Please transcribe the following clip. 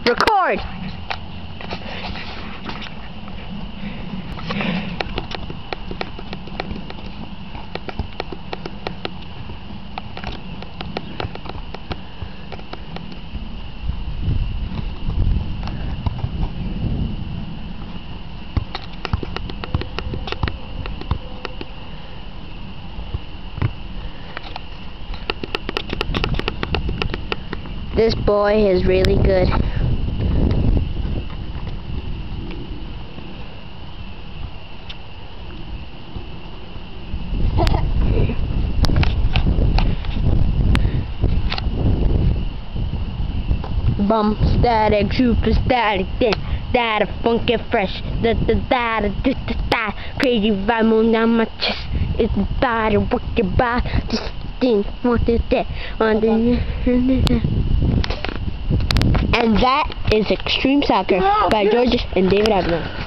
Record! This boy is really good. Bum static, super static, that funky fresh, that crazy vibe on down my chest. It's the body, work your body, just want to that, and that is Extreme Soccer by George and David Abner.